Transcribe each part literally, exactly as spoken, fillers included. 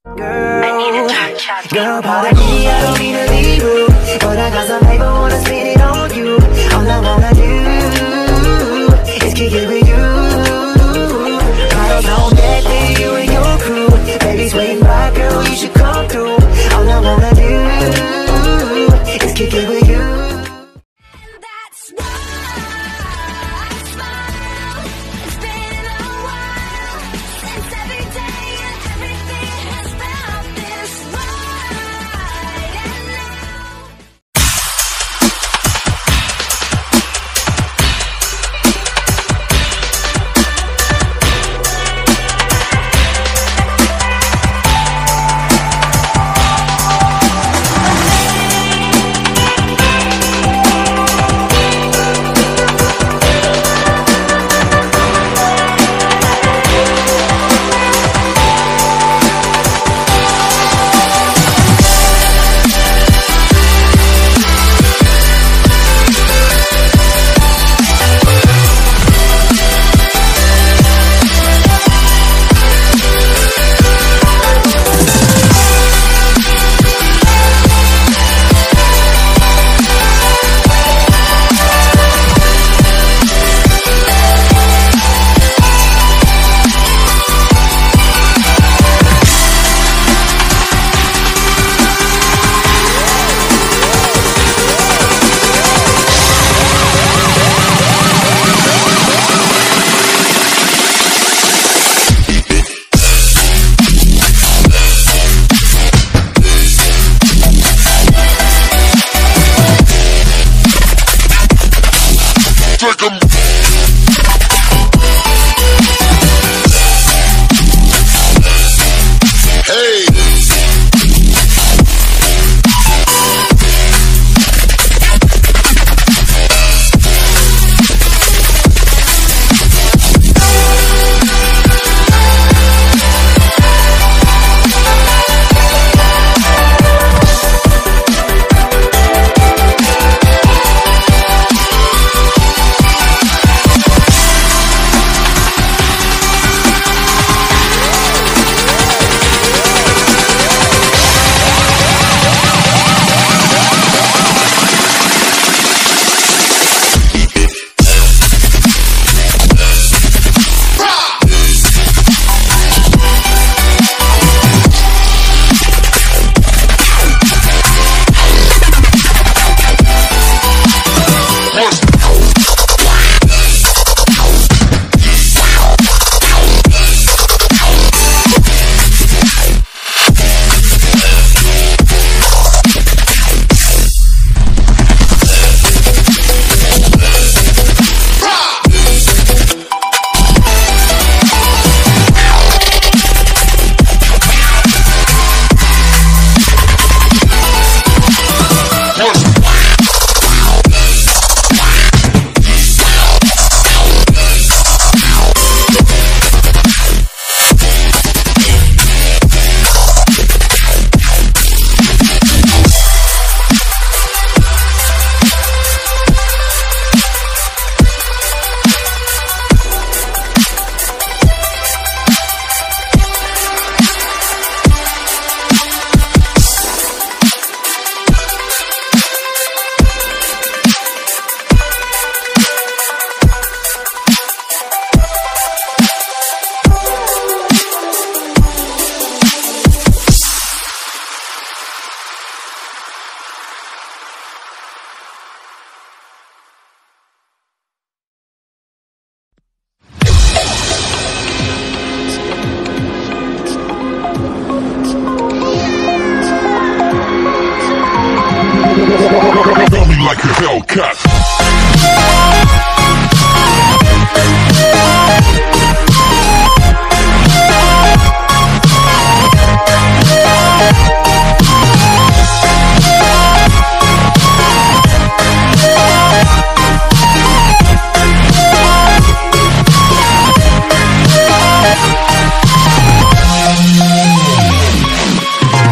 Girl, girl, pardon me, I don't mean to be rude, but I got some paper, wanna spend it on you. All I wanna do is kick it with you. Bottles on deck with you and your crew. Baby's waiting by, girl, you should come through. All I wanna do is kick it with you. Like a Hellcat.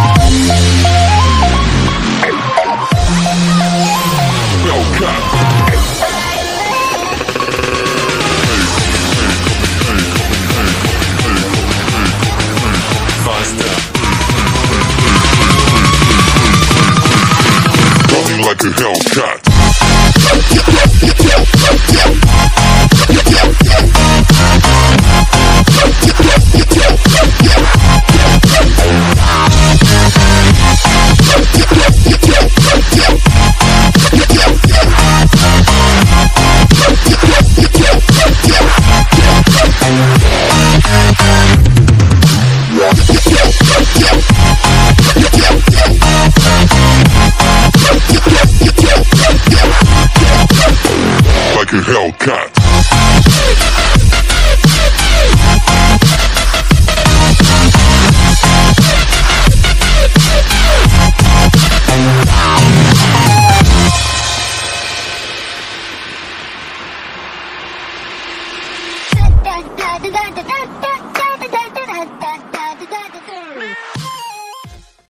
Hellcat. a Hellcat. Like a Hellcat.